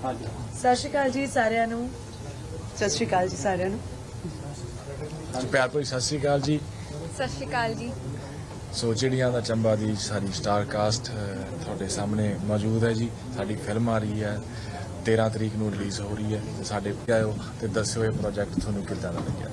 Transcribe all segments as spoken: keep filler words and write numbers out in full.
सत श्री अकाल जी सारिਆਂ ਨੂੰ सत श्री अकाल जी सारिਆਂ ਨੂੰ प्यार भरी सत श्री अकाल जी सत श्री अकाल जी सो चिड़ियां दा चंबा दी सारी स्टार कास्ट थोड़े सामने मौजूद है जी। साडी फिल्म आ रही है तेरह तरीक नूं रिलीज़ हो रही है। साडे आयो ते दस्सिओ ये प्रोजेक्ट तुहानूं किदां दा लग्गिया।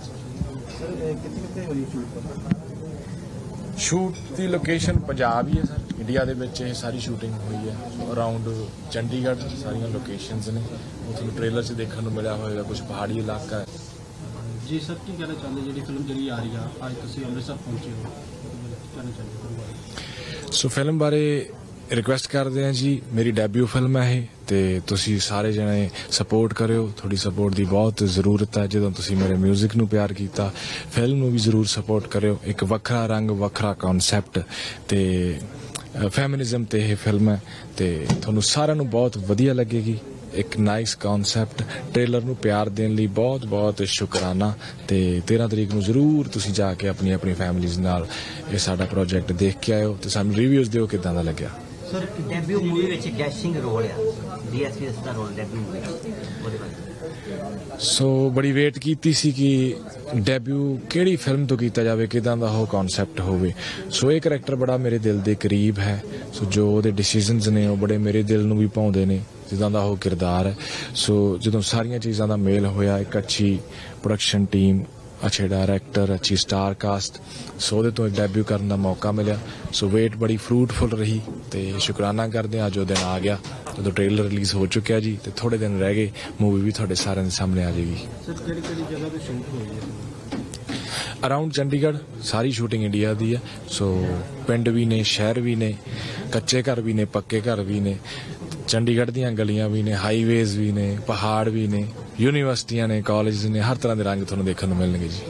शूट की लोकेशन पंजाब ही है सर, इंडिया दे विच ये सारी शूटिंग हुई है। अराउंड चंडीगढ़ सारियां लोकेशंस ने, वो ट्रेलर च देखने को मिला होगा। कुछ पहाड़ी इलाका है जी सर। की कहना चाहते जी फिल्म जी आ रही है अज तुम अमृतसर पहुंचे हो, कहना चाहते सो फिल्म बारे रिक्वेस्ट करते हैं जी। मेरी डेब्यू फिल्म है ये, ते तुसी सारे जने सपोर्ट करो। थोड़ी सपोर्ट की बहुत जरूरत है। जो तुसी मेरे म्यूजिक नूं प्यार किया, फिल्म नूं भी जरूर सपोर्ट करो। एक वखरा रंग वखरा कॉन्सैप्ट ते फैमिनिज्म ते यह फिल्म है, ते तुहानूं सारिਆਂ नूं बहुत वधिया लगेगी। एक नाइस कॉन्सैप्ट ट्रेलर नूं प्यार देने लिए बहुत बहुत शुकराना। ते तेरह तरीक नूं जरूर तुसी जाके अपनी अपनी फैमिलीज़ नाल ये साडा प्रोजेक्ट देख के आयो ते सानूं रिव्यूज़ दिओ किदां दा लग्गिया। सर डेब्यू मूवी विच डैशिंग रोल है, डीएसपी दा रोल डेब्यू मूवी ओदे बारे सो बड़ी वेट कीती सी कि डेब्यू किहड़ी फिल्म तो कीता जावे, किदां दा हो कॉन्सैप्ट होवे। सो ये करैक्टर बड़ा मेरे दिल दे करीब है। सो जो ओहदे डिसीजनस ने वो बड़े मेरे दिल नूं भी भाउंदे ने, जिदां दा हो किरदार है। सो जदों सारियां चीज़ां दा मेल होया, एक अच्छी प्रोडक्शन टीम, अच्छे डायरैक्टर, अच्छी स्टार कास्ट, सो ओहदे तो एक डेब्यू करने का मौका मिला। सो वेट बड़ी फ्रूटफुल रही ते शुकराना करते हैं। अज वो दिन आ गया जो ट्रेलर रिलीज़ हो चुका जी, ते थोड़े दिन रह गए, मूवी भी थोड़े सारे सामने आ जाएगी। अराउंड चंडीगढ़ सारी शूटिंग इंडिया दी है। सो पिंड भी ने, शहर भी ने, कच्चे घर भी ने, पक्के घर भी ने, चंडीगढ़ दीयां गलियां भी ने, हाईवेज भी ने, पहाड़ भी ने, यूनीवर्सिटियां ने, कॉलेज ने, हर तरह के रंग तुहानूं देखने को मिलणगे जी।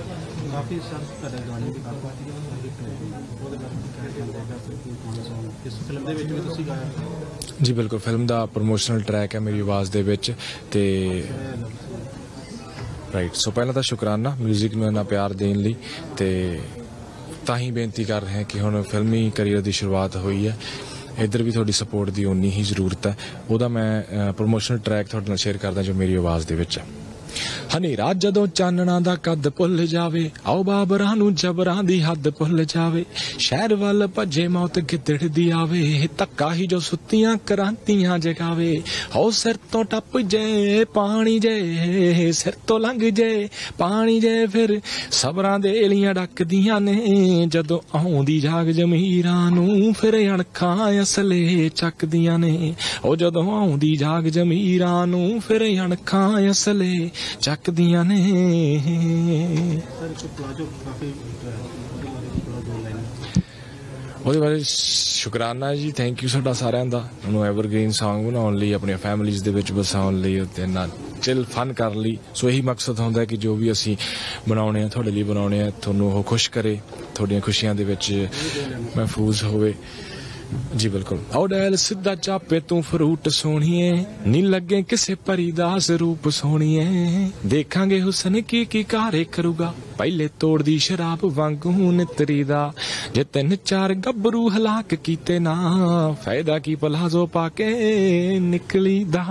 जी बिल्कुल, फिल्म का प्रमोशनल ट्रैक है मेरी आवाज़ दे विच ते राइट। सो पहला तो शुकराना म्यूजिक में इन्ना प्यार देने लई, ते तां ही बेनती कर रहे हैं कि हुण फिल्मी करियर की शुरुआत हुई है। इधर भी थोड़ी सपोर्ट की उन्नी ही जरूरत है। वह मैं प्रमोशनल ट्रैक थोड़े नाल शेयर करदा जो मेरी आवाज़ दे विच है। हनेरा जदों चानणा दा कद भुल जावे, आओ बाबरां नूं जबरां दी हद भुल जावे, शहर वल भजे मौत गिदड़ दी आवे, धक्का ही जो सुत्तियां क्रांतियां जगावे, हो सिर तो टप जे पानी जे, सिर तो लंघ जे पानी जे, फिर सबरां दे एलियां डकदियां ने, जदों आउंदी जाग जमीरां नूं फिर अणखां असले चकदियां ने, ओ जदों आउंदी जाग जमीरां नूं फिर अणखां असले चकदियां ने। ਉਹਦੇ ਬਾਰੇ ਸ਼ੁਕਰਾਨਾ ਜੀ, ਥੈਂਕ ਯੂ ਸਾਡਾ ਸਾਰਿਆਂ ਦਾ। ਉਹਨੂੰ ਐਵਰਗ੍ਰੀਨ ਸੌਂਗ ਬਣਾਉਣ ਲਈ, ਆਪਣੀਆਂ ਫੈਮਿਲੀਜ਼ ਦੇ ਵਿੱਚ ਵਸਾਉਣ ਲਈ ਅਤੇ ਨਾਲ ਚਿਲ ਫਨ ਕਰਨ ਲਈ। ਸੋ ਇਹੀ ਮਕਸਦ ਹੁੰਦਾ ਕਿ ਜੋ ਵੀ ਅਸੀਂ ਬਣਾਉਣੇ ਆ ਤੁਹਾਡੇ ਲਈ ਬਣਾਉਣੇ ਆ, ਤੁਹਾਨੂੰ ਉਹ ਖੁਸ਼ ਕਰੇ, ਤੁਹਾਡੀਆਂ ਖੁਸ਼ੀਆਂ ਦੇ ਵਿੱਚ ਮਹਿਫੂਜ਼ ਹੋਵੇ जी बिल्कुल। आओ डैल सीधा चापे तू फ्रूट सोहणीए, नी लगे किसे परी दा रूप सोहणीए, देखांगे हुसन की की कारे करूगा, पहले तोड़ दी शराब वांगू नितरी दा, जे तीन चार गबरू हलाक कीते ना, फायदा की पलाजो पाके निकली दा।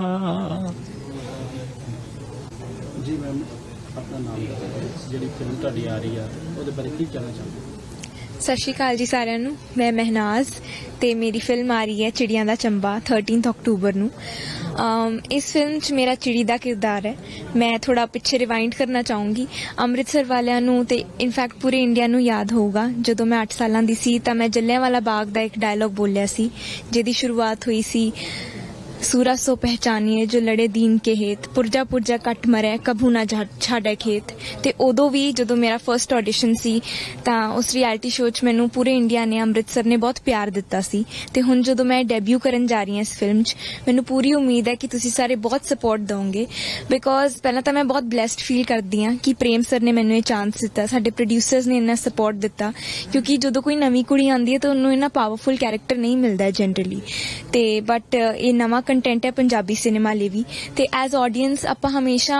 जी मैम अपना नाम जी फिल्म तुहाडी आ रही है ਉਹਦੇ ਬਾਰੇ ਕੀ ਕਹਿਣਾ ਚਾਹੁੰਦੇ? सत श्री अकाल जी सारिਆਂ ਨੂੰ। मैं महनाज ਤੇ मेरी फिल्म आ रही है चिड़ियां दा चंबा थर्टीनथ अक्टूबर ਨੂੰ। इस फिल्म च मेरा चिड़ी ਦਾ किरदार है। मैं थोड़ा पिछे रिवाइंड करना चाहूँगी। ਅੰਮ੍ਰਿਤਸਰ ਵਾਲਿਆਂ ਨੂੰ ਤੇ ਇਨਫੈਕਟ ਪੂਰੇ ਇੰਡੀਆ ਨੂੰ ਯਾਦ ਹੋਊਗਾ, ਜਦੋਂ ਮੈਂ ਅੱਠ ਸਾਲਾਂ ਦੀ ਸੀ ਤਾਂ ਮੈਂ ਜੱਲਿਆਂਵਾਲਾ ਬਾਗ ਦਾ ਇੱਕ ਡਾਇਲੌਗ ਬੋਲਿਆ ਸੀ, ਜਿਹਦੀ ਸ਼ੁਰੂਆਤ ਹੋਈ ਸੀ, सूरा सो पहचानिए जो लड़े दीन के हेत, पुरजा पुरजा कट मरे कभू ना छाड़े खेत। ते उदों भी जदों मेरा फर्स्ट ऑडिशन सी तां उस रियलिटी शो च मैनूं पूरे इंडिया ने, अमृतसर ने बहुत प्यार दिता सी। ते हुण जदों मैं डेब्यू करन जा रही हां इस फिल्म च, मैनूं पूरी उम्मीद है कि तुसीं सारे बहुत सपोर्ट दोगे, बिकॉज पहला तो मैं बहुत ब्लैसड फील करदी हां कि प्रेम सर ने मैनूं ये चांस दिता, साडे प्रोड्यूसर्स ने इन्ना सपोर्ट दिता, क्योंकि जदों कोई नवीं कुड़ी आंदी है तो उन्होंने इन्ना पावरफुल कैरेक्टर नहीं मिलता जनरली। ते बट ये नवां कंटेंट है पंजाबी सिनेमा ਲਈ ਵੀ, ਤੇ ਐਜ਼ ਆਡੀਅנס ਆਪਾਂ ਹਮੇਸ਼ਾ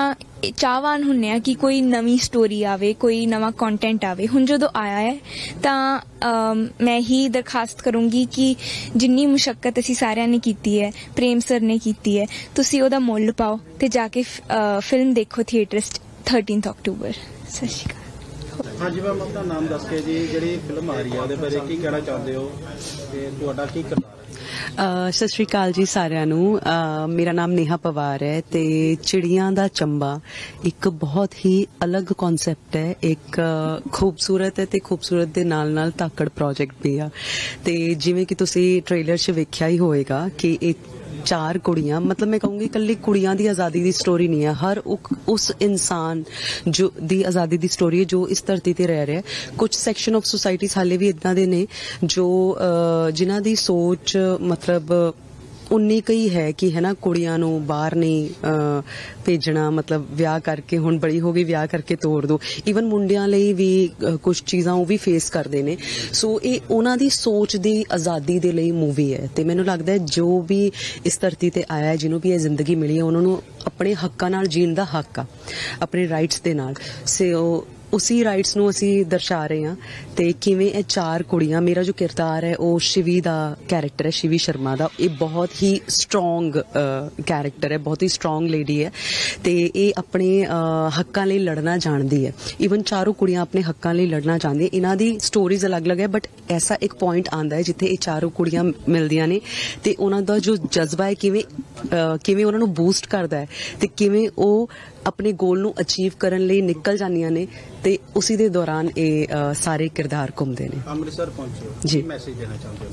ਚਾਹਵਾਨ ਹੁੰਨੇ ਆ ਕਿ ਕੋਈ ਨਵੀਂ ਸਟੋਰੀ ਆਵੇ, ਕੋਈ ਨਵਾਂ ਕੰਟੈਂਟ ਆਵੇ। ਹੁਣ ਜਦੋਂ ਆਇਆ ਹੈ ਤਾਂ ਅਮ, ਮੈਂ ਹੀ ਦਰਖਾਸਤ ਕਰੂੰਗੀ ਕਿ ਜਿੰਨੀ ਮੁਸ਼ੱਕਤ ਅਸੀਂ ਸਾਰਿਆਂ ਨੇ ਕੀਤੀ ਹੈ, ਪ੍ਰੇਮ ਸਰ ਨੇ ਕੀਤੀ ਹੈ, ਤੁਸੀਂ ਉਹਦਾ ਮੁੱਲ ਪਾਓ ਤੇ ਜਾ ਕੇ ਫਿਲਮ ਦੇਖੋ ਥੀਏਟਰ 'ਚ ਥਰਟੀਨਥ ਅਕਤੂਬਰ। ਸਤਿ ਸ਼੍ਰੀ ਅਕਾਲ। ਹਾਂਜੀ ਮੈਮ, ਆਪਣਾ ਨਾਮ ਦੱਸ ਕੇ ਜੀ, ਜਿਹੜੀ ਫਿਲਮ ਆ ਰਹੀ ਹੈ ਉਹਦੇ ਬਾਰੇ ਕੀ ਕਹਿਣਾ ਚਾਹੁੰਦੇ ਹੋ ਤੇ ਤੁਹਾਡਾ ਕੀ ਕਿਰਦਾਰ ਹੈ? ਅ, ਸਤਿ ਸ਼੍ਰੀ ਅਕਾਲ ਜੀ ਸਾਰਿਆਂ ਨੂੰ। ਅ, ਮੇਰਾ ਨਾਮ ਨੇਹਾ ਪਵਾਰ ਹੈ ਤੇ ਚਿੜੀਆਂ ਦਾ ਚੰਬਾ ਇੱਕ ਬਹੁਤ ਹੀ ਅਲੱਗ ਕਨਸੈਪਟ ਹੈ, ਇੱਕ ਖੂਬਸੂਰਤ ਹੈ ਤੇ ਖੂਬਸੂਰਤ ਦੇ ਨਾਲ ਨਾਲ ਤਾਕੜ ਪ੍ਰੋਜੈਕਟ ਵੀ ਆ। ਤੇ ਜਿਵੇਂ ਕਿ ਤੁਸੀਂ ਟ੍ਰੇਲਰ 'ਚ ਵੇਖਿਆ ਹੀ ਹੋਏਗਾ ਕਿ ਇਹ ਚਾਰ ਕੁੜੀਆਂ, ਮਤਲਬ ਮੈਂ ਕਹੂੰਗੀ ਇਕੱਲੀ ਕੁੜੀਆਂ ਦੀ ਆਜ਼ਾਦੀ ਦੀ ਸਟੋਰੀ ਨਹੀਂ ਹੈ, ਹਰ ਉਸ ਇਨਸਾਨ ਜੋ ਦੀ ਆਜ਼ਾਦੀ ਦੀ ਸਟੋਰੀ ਹੈ ਜੋ ਇਸ ਧਰਤੀ ਤੇ ਰਹਿ ਰਿਹਾ। ਕੁਝ ਸੈਕਸ਼ਨ ਆਫ ਸੁਸਾਇਟੀਜ਼ ਹਾਲੇ ਵੀ ਇਦਾਂ ਦੇ ਨੇ ਜੋ ਜਿਨ੍ਹਾਂ ਦੀ ਸੋਚ ਮਤਲਬ ਉਨੀ ਕਈ ਹੈ ਕਿ ਹੈ ਨਾ ਕੁੜੀਆਂ ਨੂੰ ਬਾਹਰ ਨਹੀਂ ਭੇਜਣਾ, ਮਤਲਬ ਵਿਆਹ ਕਰਕੇ ਹੁਣ ਬੜੀ ਹੋ ਗਈ ਵਿਆਹ ਕਰਕੇ ਤੋੜ ਦੋ। ਈਵਨ ਮੁੰਡਿਆਂ ਲਈ ਵੀ ਕੁਝ ਚੀਜ਼ਾਂ ਉਹ ਵੀ ਫੇਸ ਕਰਦੇ ਨੇ। ਸੋ ਇਹ ਉਹਨਾਂ ਦੀ ਸੋਚ ਦੀ ਆਜ਼ਾਦੀ ਦੇ ਲਈ ਮੂਵੀ ਹੈ ਤੇ ਮੈਨੂੰ ਲੱਗਦਾ ਹੈ ਜੋ ਵੀ ਇਸ ਧਰਤੀ ਤੇ ਆਇਆ, ਜਿਹਨੂੰ ਵੀ ਇਹ ਜ਼ਿੰਦਗੀ ਮਿਲੀ ਹੈ, ਉਹਨਾਂ ਨੂੰ ਆਪਣੇ ਹੱਕਾਂ ਨਾਲ ਜੀਣ ਦਾ ਹੱਕ ਆ, ਆਪਣੇ ਰਾਈਟਸ ਦੇ ਨਾਲ। ਸੋ ਉਸੀ ਰਾਈਟਸ ਨੂੰ ਅਸੀਂ ਦਰਸਾ ਰਹੇ ਹਾਂ ਤੇ ਕਿਵੇਂ ਇਹ ਚਾਰ ਕੁੜੀਆਂ, ਮੇਰਾ ਜੋ ਕਿਰਦਾਰ ਹੈ ਉਹ ਸ਼ਿਵੀ ਦਾ ਕੈਰੈਕਟਰ ਹੈ, ਸ਼ਿਵੀ ਸ਼ਰਮਾ ਦਾ। ਇਹ ਬਹੁਤ ਹੀ ਸਟਰੋਂਗ ਕੈਰੈਕਟਰ ਹੈ, ਬਹੁਤ ਹੀ ਸਟਰੋਂਗ ਲੇਡੀ ਹੈ ਤੇ ਇਹ ਆਪਣੇ ਹੱਕਾਂ ਲਈ ਲੜਨਾ ਜਾਣਦੀ ਹੈ। ਈਵਨ ਚਾਰੋਂ ਕੁੜੀਆਂ ਆਪਣੇ ਹੱਕਾਂ ਲਈ ਲੜਨਾ ਚਾਹੁੰਦੀਆਂ। ਇਹਨਾਂ ਦੀ ਸਟੋਰੀਜ਼ ਅਲੱਗ-ਅਲੱਗ ਹੈ ਬਟ ਐਸਾ ਇੱਕ ਪੁਆਇੰਟ ਆਉਂਦਾ ਹੈ ਜਿੱਥੇ ਇਹ ਚਾਰੋਂ ਕੁੜੀਆਂ ਮਿਲਦੀਆਂ ਨੇ ਤੇ ਉਹਨਾਂ ਦਾ ਜੋ ਜਜ਼ਬਾ ਹੈ ਕਿਵੇਂ ਕਿਵੇਂ ਉਹਨਾਂ ਨੂੰ ਬੂਸਟ ਕਰਦਾ ਹੈ ਤੇ ਕਿਵੇਂ ਉਹ ਆਪਣੇ ਗੋਲ ਨੂੰ ਅਚੀਵ ਕਰਨ ਲਈ ਨਿਕਲ ਜਾਂਦੀਆਂ ਨੇ ਤੇ ਉਸੇ ਦੇ ਦੌਰਾਨ ਇਹ ਸਾਰੇ ਕਿਰਦਾਰ ਘੁੰਮਦੇ ਨੇ। ਅੰਮ੍ਰਿਤਸਰ ਪਹੁੰਚੇ ਹੋ, ਜੀ, ਕੀ ਮੈਸੇਜ ਦੇਣਾ ਚਾਹੁੰਦੇ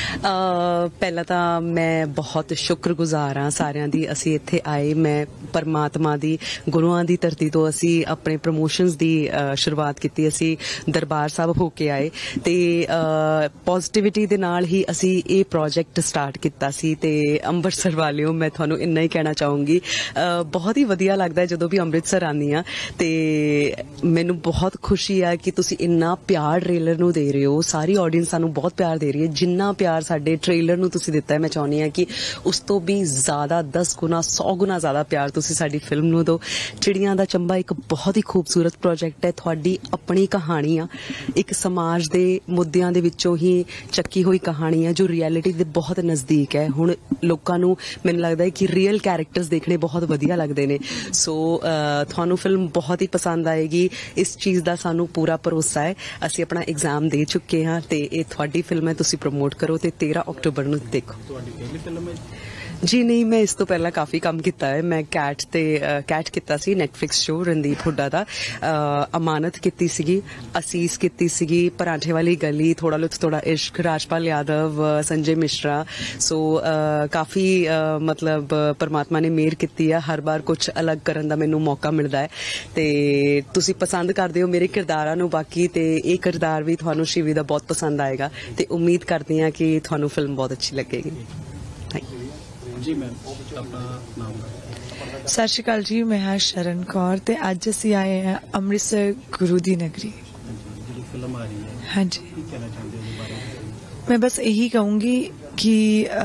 ਹੋ? ਪਹਿਲਾਂ ਤਾਂ ਮੈਂ ਬਹੁਤ ਸ਼ੁਕਰਗੁਜ਼ਾਰ ਹਾਂ ਸਾਰਿਆਂ ਦੀ, ਅਸੀਂ ਇੱਥੇ ਆਏ। ਮੈਂ ਪਰਮਾਤਮਾ ਦੀ, ਗੁਰੂਆਂ ਦੀ ਧਰਤੀ ਤੋਂ ਅਸੀਂ ਆਪਣੇ ਪ੍ਰਮੋਸ਼ਨਸ ਦੀ ਸ਼ੁਰੂਆਤ ਕੀਤੀ। ਅਸੀਂ ਦਰਬਾਰ ਸਾਹਿਬ ਹੋ ਕੇ ਆਏ ਤੇ ਪੋਜ਼ਿਟਿਵਿਟੀ ਦੇ ਨਾਲ ਹੀ ਅਸੀਂ ਇਹ ਪ੍ਰੋਜੈਕਟ ਸਟਾਰਟ ਕੀਤਾ ਸੀ। ਤੇ ਅੰਮ੍ਰਿਤਸਰ ਵਾਲਿਓ, ਮੈਂ ਤੁਹਾਨੂੰ ਇੰਨਾ ਹੀ ਕਹਿਣਾ ਚਾਹੂੰਗੀ, ਬਹੁਤ ਹੀ ਵਧੀਆ ਲੱਗਦਾ ਜਦੋਂ ਵੀ ਅੰਮ੍ਰਿਤਸਰ ਆਉਂਦੀ ਹਾਂ ਤੇ ਮੈਨੂੰ ਬਹੁਤ ਖੁਸ਼ੀ ਹੈ ਕਿ ਤੁਸੀਂ ਇੰਨਾ ਪਿਆਰ ਟ੍ਰੇਲਰ ਨੂੰ ਦੇ ਰਹੇ ਹੋ। ਸਾਰੀ ਆਡੀਅנס ਸਾਨੂੰ ਬਹੁਤ ਪਿਆਰ ਦੇ ਰਹੀ ਹੈ। ਜਿੰਨਾ ਪਿਆਰ ਸਾਡੇ ਟ੍ਰੇਲਰ ਨੂੰ ਤੁਸੀਂ ਦਿੱਤਾ ਹੈ, ਮੈਂ ਚਾਹੁੰਦੀ ਹਾਂ ਕਿ ਉਸ ਤੋਂ ਵੀ ਜ਼ਿਆਦਾ ਦਸ ਗੁਣਾ ਸੌ ਗੁਣਾ ਜ਼ਿਆਦਾ ਪਿਆਰ ਤੁਸੀਂ ਸਾਡੀ ਫਿਲਮ ਨੂੰ ਦਿਓ। ਚਿੜੀਆਂ ਦਾ ਚੰਬਾ ਇੱਕ ਬਹੁਤ ਹੀ ਖੂਬਸੂਰਤ ਪ੍ਰੋਜੈਕਟ ਹੈ, ਤੁਹਾਡੀ ਆਪਣੀ ਕਹਾਣੀ ਆ, ਇੱਕ ਸਮਾਜ ਦੇ ਮੁੱਦਿਆਂ ਦੇ ਵਿੱਚੋਂ ਹੀ ਚੱਕੀ ਹੋਈ ਕਹਾਣੀ ਹੈ ਜੋ ਰਿਐਲਿਟੀ ਦੇ ਬਹੁਤ ਨਜ਼ਦੀਕ ਹੈ। ਹੁਣ ਲੋਕਾਂ ਨੂੰ ਮੈਨੂੰ ਲੱਗਦਾ ਹੈ ਕਿ ਰੀਅਲ ਕੈਰੈਕਟਰਸ ਦੇਖਣੇ ਬਹੁਤ ਵਧੀਆ ਲੱਗਦੇ ਨੇ। ਸੋ ਤੁਹਾਨੂੰ ਫਿਲਮ ਬਹੁਤ ਹੀ ਪਸੰਦ ਆਏਗੀ, ਇਸ ਚੀਜ਼ ਦਾ ਸਾਨੂੰ ਪੂਰਾ ਭਰੋਸਾ ਹੈ। ਅਸੀਂ ਆਪਣਾ ਐਗਜ਼ਾਮ ਦੇ ਚੁੱਕੇ ਹਾਂ ਤੇ ਇਹ ਤੁਹਾਡੀ ਫਿਲਮ ਹੈ, ਤੁਸੀਂ ਪ੍ਰਮੋਟ ਕਰੋ ਤੇ ਤੇਰਾਂ ਅਕਤੂਬਰ ਨੂੰ ਦੇਖੋ। ਤੁਹਾਡੀ ਪਹਿਲੀ ਫਿਲਮ ਹੈ? ਜੀ ਨਹੀਂ, ਮੈਂ ਇਸ ਤੋਂ ਪਹਿਲਾਂ ਕਾਫੀ ਕੰਮ ਕੀਤਾ ਹੈ। ਮੈਂ ਕੈਟ ਤੇ ਕੈਟ ਕੀਤਾ ਸੀ, ਨੈਟਫਲਿਕਸ ਸ਼ੋ ਰਣਦੀਪ ਹੁੱਡਾ ਦਾ। ਅਮਾਨਤ ਕੀਤੀ ਸੀਗੀ, ਅਸੀਸ ਕੀਤੀ ਸੀਗੀ, ਪਰਾਂਠੇ ਵਾਲੀ ਗਲੀ, ਥੋੜਾ ਲੁੱਤ ਥੋੜਾ ਇਸ਼ਕ, ਰਾਜਪਾਲ ਯਾਦਵ, ਸੰਜੇ ਮਿਸ਼ਰਾ। ਸੋ ਕਾਫੀ ਮਤਲਬ ਪਰਮਾਤਮਾ ਨੇ ਮਿਹਰ ਕੀਤੀ ਆ, ਹਰ ਵਾਰ ਕੁਝ ਅਲੱਗ ਕਰਨ ਦਾ ਮੈਨੂੰ ਮੌਕਾ ਮਿਲਦਾ ਹੈ ਤੇ ਤੁਸੀਂ ਪਸੰਦ ਕਰਦੇ ਹੋ ਮੇਰੇ ਕਿਰਦਾਰਾਂ ਨੂੰ। ਬਾਕੀ ਤੇ ਇਹ ਕਿਰਦਾਰ ਵੀ ਤੁਹਾਨੂੰ ਸ਼ਿਵੀ ਦਾ ਬਹੁਤ ਪਸੰਦ ਆਏਗਾ ਤੇ ਉਮੀਦ ਕਰਦੀ ਹਾਂ ਕਿ ਤੁਹਾਨੂੰ ਫਿਲਮ ਬਹੁਤ ਅੱਛੀ ਲੱਗੇਗੀ। ਥੈਂਕ ਯੂ ਜੀ ਮੈਮ, ਆਪਣਾ ਨਾਮ? ਸਤਿ ਸ਼੍ਰੀ ਅਕਾਲ ਜੀ, ਮੈਂ ਹਾਂ ਸ਼ਰਨ ਕੌਰ ਤੇ ਅੱਜ ਅਸੀਂ ਆਏ ਹਾਂ ਅੰਮ੍ਰਿਤਸਰ ਗੁਰੂ ਦੀ ਨਗਰੀ। ਜਿਹੜੀ ਫਿਲਮ ਆ ਰਹੀ ਹੈ, ਹਾਂਜੀ, ਕੀ ਕਹਿਣਾ ਚਾਹੁੰਦੇ ਹੋ ਇਸ ਬਾਰੇ? ਮੈਂ ਬਸ ਇਹੀ ਕਹੂੰਗੀ ਕਿ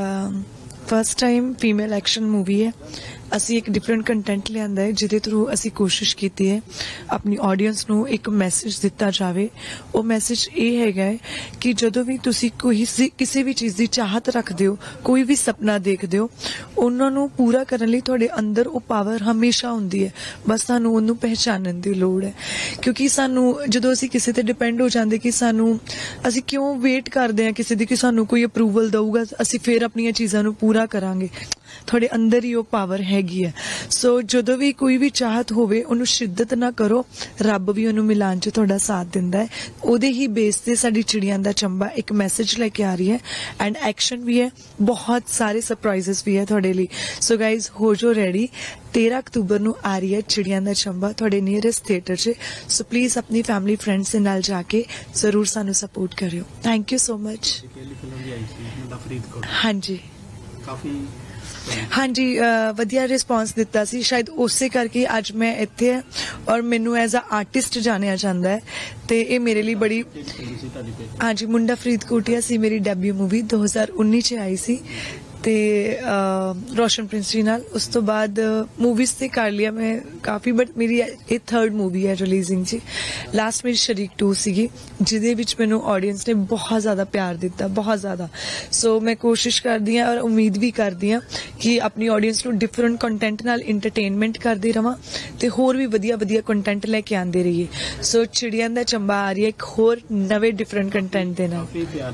first time female action movie ਹੈ। ਅਸੀਂ ਇੱਕ ਡਿਫਰੈਂਟ ਕੰਟੈਂਟ ਲਿਆਂਦਾ ਹੈ ਜਿਹਦੇ ਥਰੂ ਅਸੀਂ ਕੋਸ਼ਿਸ਼ ਕੀਤੀ ਹੈ ਆਪਣੀ ਆਡੀਅנס ਨੂੰ ਇੱਕ ਮੈਸੇਜ ਦਿੱਤਾ ਜਾਵੇ। ਉਹ ਮੈਸੇਜ ਇਹ ਹੈਗਾ ਹੈ ਕਿ ਜਦੋਂ ਵੀ ਤੁਸੀਂ ਕੋਈ ਕਿਸੇ ਵੀ ਚੀਜ਼ ਦੀ ਚਾਹਤ ਰੱਖਦੇ ਹੋ, ਕੋਈ ਵੀ ਸੁਪਨਾ ਦੇਖਦੇ ਹੋ, ਉਹਨਾਂ ਨੂੰ ਪੂਰਾ ਕਰਨ ਲਈ ਤੁਹਾਡੇ ਅੰਦਰ ਉਹ ਪਾਵਰ ਹਮੇਸ਼ਾ ਹੁੰਦੀ ਹੈ। ਬਸ ਸਾਨੂੰ ਉਹਨੂੰ ਪਹਿਚਾਨਣ ਦੀ ਲੋੜ ਹੈ। ਕਿਉਂਕਿ ਸਾਨੂੰ ਜਦੋਂ ਅਸੀਂ ਕਿਸੇ ਤੇ ਡਿਪੈਂਡ ਹੋ ਜਾਂਦੇ ਕਿ ਸਾਨੂੰ ਅਸੀਂ ਕਿਉਂ ਵੇਟ ਕਰਦੇ ਹਾਂ ਕਿਸੇ ਦੀ ਕਿ ਸਾਨੂੰ ਕੋਈ ਅਪਰੂਵਲ ਦਊਗਾ, ਅਸੀਂ ਫਿਰ ਆਪਣੀਆਂ ਚੀਜ਼ਾਂ ਨੂੰ ਪੂਰਾ ਕਰਾਂਗੇ। ਤੁਹਾਡੇ ਅੰਦਰ ਹੀ ਉਹ ਪਾਵਰ ਹੈਗੀ ਹੈ। ਸੋ ਜਦੋਂ ਵੀ ਕੋਈ ਵੀ ਚਾਹਤ ਹੋਵੇ, ਉਹਨੂੰ ਸ਼ਿੱਦਤ ਨਾ ਕਰੋ, ਰੱਬ ਵੀ ਉਹਨੂੰ ਮਿਲਾਉਣ 'ਚ ਤੁਹਾਡਾ ਸਾਥ ਦਿੰਦਾ ਹੈ। ਉਹਦੇ ਹੀ ਬੇਸ ਤੇ ਸਾਡੀ ਚਿੜੀਆਂ ਦਾ ਚੰਬਾ ਇੱਕ ਮੈਸੇਜ ਲੈ ਕੇ ਆ ਰਹੀ ਹੈ ਐਂਡ ਐਕਸ਼ਨ ਵੀ ਹੈ, ਬਹੁਤ ਸਾਰੇ ਸਰਪ੍ਰਾਈਜ਼ਸ ਵੀ ਹੈ ਤੁਹਾਡੇ ਲਈ। ਸੋ ਗਾਈਜ਼, ਹੋ ਜੋ ਰੈਡੀ, ਤੇਰਾਂ ਅਕਤੂਬਰ ਨੂੰ ਆ ਰਹੀ ਹੈ ਚਿੜੀਆਂ ਦਾ ਚੰਬਾ ਤੁਹਾਡੇ ਨੀਅਰੈਸਟ ਥੀਏਟਰ 'ਚ। ਸੋ ਪਲੀਜ਼ ਆਪਣੀ ਫੈਮਿਲੀ ਫਰੈਂਡਸ ਦੇ ਨਾਲ ਜਾ ਕੇ ਜ਼ਰੂਰ ਸਾਨੂੰ ਸਪੋਰਟ ਕਰਿਓ। Thank you so much. ਪਹਿਲੀ ਫਿਲਮ ਵੀ ਆਈ ਸੀ ਮੁੰਡਾ ਫਰੀਦਕੋਟ, ਹਾਂਜੀ ਕਾਫੀ ਹਾਂਜੀ ਵਧੀਆ ਰਿਸਪੌਂਸ ਦਿੱਤਾ ਸੀ। ਸ਼ਾਇਦ ਉਸੇ ਕਰਕੇ ਅੱਜ ਮੈਂ ਇੱਥੇ ਹਾਂ ਔਰ ਮੈਨੂੰ ਐਜ਼ ਅ ਆਰਟਿਸਟ ਜਾਣਿਆ ਜਾਂਦਾ ਹੈ ਤੇ ਇਹ ਮੇਰੇ ਲਈ ਬੜੀ। ਹਾਂਜੀ, ਮੁੰਡਾ ਫਰੀਦਕੋਟੀਆ ਸੀ ਮੇਰੀ ਡੈਬਿਊ ਮੂਵੀ, ਦੋ ਹਜ਼ਾਰ ਉੱਨੀ 'ਚ ਆਈ ਸੀ ਤੇ ਰੋਸ਼ਨ ਪ੍ਰਿੰਸ ਜੀ ਨਾਲ। ਉਸ ਤੋਂ ਬਾਅਦ ਮੂਵੀਜ਼ ਤੇ ਕਰ ਲਿਆ ਮੈਂ ਕਾਫੀ, ਬਟ ਮੇਰੀ ਇਹ ਥਰਡ ਮੂਵੀ ਹੈ ਰਿਲੀਜ਼ਿੰਗ ਜੀ। ਲਾਸਟ ਮੇਰੀ ਸ਼ਰੀਕ ਟੂ ਸੀਗੀ, ਜਿਹਦੇ ਵਿੱਚ ਮੈਨੂੰ ਆਡੀਅנס ਨੇ ਬਹੁਤ ਜ਼ਿਆਦਾ ਪਿਆਰ ਦਿੱਤਾ, ਬਹੁਤ ਜ਼ਿਆਦਾ। ਸੋ ਮੈਂ ਕੋਸ਼ਿਸ਼ ਕਰਦੀ ਹਾਂ ਔਰ ਉਮੀਦ ਵੀ ਕਰਦੀ ਹਾਂ ਕਿ ਆਪਣੀ ਆਡੀਅנס ਨੂੰ ਡਿਫਰੈਂਟ ਕੰਟੈਂਟ ਨਾਲ ਇੰਟਰਟੇਨਮੈਂਟ ਕਰਦੇ ਰਵਾਂ ਤੇ ਹੋਰ ਵੀ ਵਧੀਆ ਵਧੀਆ ਕੰਟੈਂਟ ਲੈ ਕੇ ਆਉਂਦੇ ਰਹੀਏ। ਸੋ ਚਿੜੀਆਂ ਦਾ ਚੰਬਾ ਆ ਰਹੀ ਹੈ ਇੱਕ ਹੋਰ ਨਵੇਂ ਡਿਫਰੈਂਟ ਕੰਟੈਂਟ ਦੇ ਨਾਲ।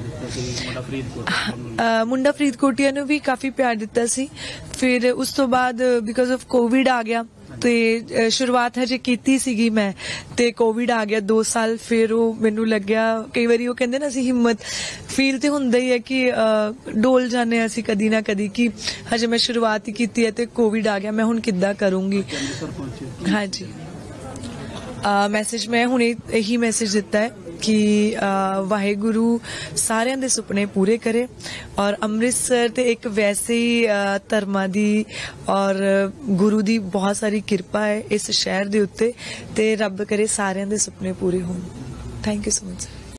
ਮੁੰਡਾ ਫਰੀਦਕੋਟੀਆ ਨੂੰ ਵੀ ਕਾਫੀ ਪਿਆਰ ਦਿੱਤਾ ਸੀ। ਫਿਰ ਉਸ ਤੋਂ ਬਾਅਦ ਬਿਕਾਜ਼ ਆਫ ਕੋਵਿਡ ਆ ਗਿਆ ਤੇ ਸ਼ੁਰੂਆਤ ਹਜੇ ਕੀਤੀ ਸੀਗੀ ਮੈਂ, ਤੇ ਕੋਵਿਡ ਆ ਗਿਆ ਦੋ ਸਾਲ। ਫਿਰ ਉਹ ਮੈਨੂੰ ਲੱਗਿਆ, ਕਈ ਵਾਰੀ ਉਹ ਕਹਿੰਦੇ ਨਾ ਅਸੀਂ ਹਿੰਮਤ ਫੀਲ ਤੇ ਹੁੰਦਾ ਹੀ ਹੈ ਕਿ ਡੋਲ ਜਾਂਦੇ ਹਾਂ ਅਸੀਂ ਕਦੀ ਨਾ ਕਦੀ ਕਿ ਹਜੇ ਮੈਂ ਸ਼ੁਰੂਆਤ ਹੀ ਕੀਤੀ ਹੈ ਤੇ ਕੋਵਿਡ ਆ ਗਿਆ, ਮੈਂ ਹੁਣ ਕਿੱਦਾਂ ਕਰੂੰਗੀ। ਹਾਂਜੀ, ਮੈਸੇਜ ਮੈਂ ਹੁਣ ਇਹੀ ਮੈਸੇਜ ਦਿੱਤਾ ਹੈ ਕਿ ਵਾਹਿਗੁਰੂ ਸਾਰਿਆਂ ਦੇ ਸੁਪਨੇ ਪੂਰੇ ਕਰੇ ਔਰ ਅੰਮ੍ਰਿਤਸਰ ਤੇ ਇੱਕ ਵੈਸੇ ਹੀ ਧਰਮਾਂ ਦੀ ਔਰ ਗੁਰੂ ਦੀ ਬਹੁਤ ਸਾਰੀ ਕਿਰਪਾ ਹੈ ਇਸ ਸ਼ਹਿਰ ਦੇ ਉੱਤੇ, ਤੇ ਰੱਬ ਕਰੇ ਸਾਰਿਆਂ ਦੇ ਸੁਪਨੇ ਪੂਰੇ ਹੋਣ। Thank you so much.